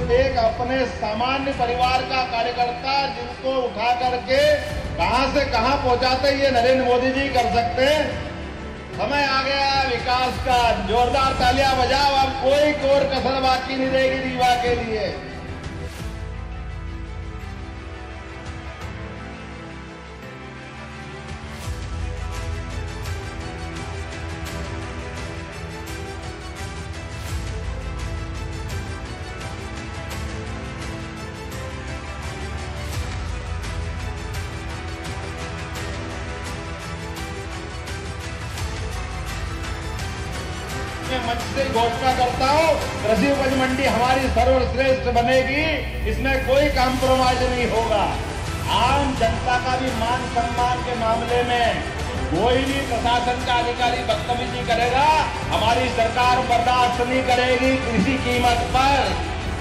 एक अपने सामान्य परिवार का कार्यकर्ता जिनको उठा करके कहां से कहां पहुंचाते ये नरेंद्र मोदी जी कर सकते हैं। समय आ गया विकास का, जोरदार तालियां बजाओ। अब कोई कोर कसर बाकी नहीं रहेगी रीवा के लिए। मैं मंच से घोषणा करता हूं, कृषि उपज मंडी हमारी सर्वश्रेष्ठ बनेगी, इसमें कोई कॉम्प्रोमाइज नहीं होगा। आम जनता का भी मान सम्मान के मामले में कोई भी प्रशासन का अधिकारी बदतमीजी करेगा, हमारी सरकार बर्दाश्त नहीं करेगी। कृषि कीमत पर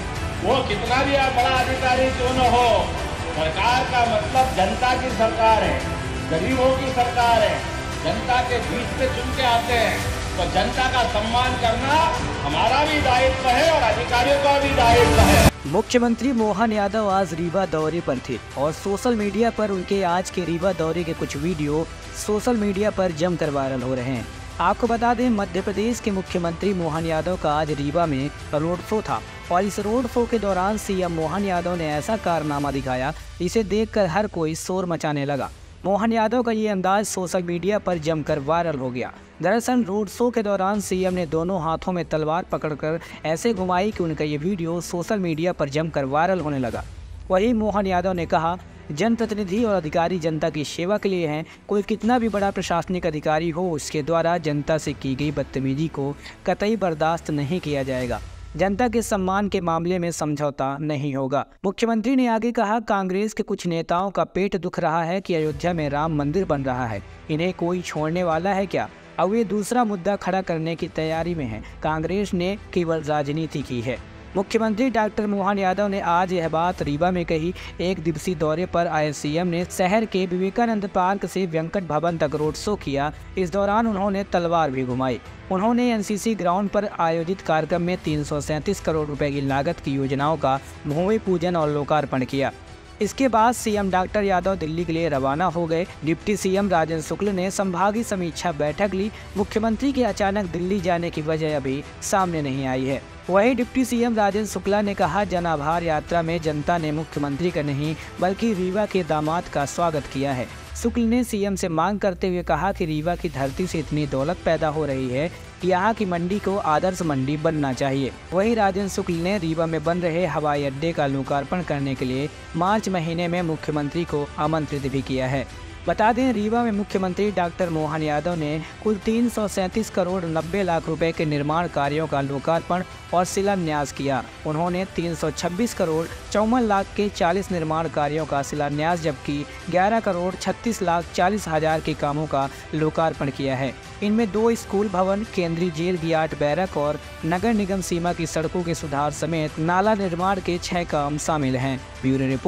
वो कितना भी बड़ा अधिकारी क्यों न हो, सरकार का मतलब जनता की सरकार है, गरीबों की सरकार है, जनता के बीच से चुन के आते हैं, तो जनता का सम्मान करना हमारा भी दायित्व है और अधिकारियों का भी दायित्व है। मुख्यमंत्री मोहन यादव आज रीवा दौरे पर थे और सोशल मीडिया पर उनके आज के रीवा दौरे के कुछ वीडियो सोशल मीडिया पर जमकर वायरल हो रहे हैं। आपको बता दें, मध्य प्रदेश के मुख्यमंत्री मोहन यादव का आज रीवा में रोड शो था और इस रोड शो के दौरान सीएम मोहन यादव ने ऐसा कारनामा दिखाया, इसे देखकर हर कोई शोर मचाने लगा। मोहन यादव का ये अंदाज सोशल मीडिया पर जमकर वायरल हो गया। दरअसल रोड शो के दौरान सीएम ने दोनों हाथों में तलवार पकड़कर ऐसे घुमाई कि उनका ये वीडियो सोशल मीडिया पर जमकर वायरल होने लगा। वहीं मोहन यादव ने कहा, जनप्रतिनिधि और अधिकारी जनता की सेवा के लिए हैं, कोई कितना भी बड़ा प्रशासनिक अधिकारी हो, उसके द्वारा जनता से की गई बदतमीजी को कतई बर्दाश्त नहीं किया जाएगा। जनता के सम्मान के मामले में समझौता नहीं होगा। मुख्यमंत्री ने आगे कहा, कांग्रेस के कुछ नेताओं का पेट दुख रहा है कि अयोध्या में राम मंदिर बन रहा है, इन्हें कोई छोड़ने वाला है क्या? अब वे दूसरा मुद्दा खड़ा करने की तैयारी में हैं। कांग्रेस ने केवल राजनीति की है। मुख्यमंत्री डॉक्टर मोहन यादव ने आज यह बात रीवा में कही। एक दिवसीय दौरे पर आए सीएम ने शहर के विवेकानंद पार्क से वेंकट भवन तक रोड शो किया। इस दौरान उन्होंने तलवार भी घुमाई। उन्होंने एनसीसी ग्राउंड पर आयोजित कार्यक्रम में 337 करोड़ रुपए की लागत की योजनाओं का भूमि पूजन और लोकार्पण किया। इसके बाद सीएम डॉक्टर यादव दिल्ली के लिए रवाना हो गए। डिप्टी सीएम राजेंद्र शुक्ल ने संभागीय समीक्षा बैठक ली। मुख्यमंत्री के अचानक दिल्ली जाने की वजह अभी सामने नहीं आई है। वहीं डिप्टी सीएम राजेंद्र शुक्ला ने कहा, जन आभार यात्रा में जनता ने मुख्यमंत्री का नहीं बल्कि रीवा के दामाद का स्वागत किया है। शुक्ल ने सीएम से मांग करते हुए कहा कि रीवा की धरती से इतनी दौलत पैदा हो रही है कि यहाँ की मंडी को आदर्श मंडी बनना चाहिए। वहीं राजेंद्र शुक्ल ने रीवा में बन रहे हवाई अड्डे का लोकार्पण करने के लिए मार्च महीने में मुख्यमंत्री को आमंत्रित भी किया है। बता दें, रीवा में मुख्यमंत्री डॉक्टर मोहन यादव ने कुल 337 करोड़ 90 लाख रुपए के निर्माण कार्यों का लोकार्पण और शिलान्यास किया। उन्होंने 326 करोड़ 54 लाख के 40 निर्माण कार्यों का शिलान्यास, जबकि 11 करोड़ 36 लाख 40 हजार के कामों का लोकार्पण किया है। इनमें 2 स्कूल भवन, केंद्रीय जेल की 8 बैरक और नगर निगम सीमा की सड़कों के सुधार समेत नाला निर्माण के 6 काम शामिल हैं। Bureau report.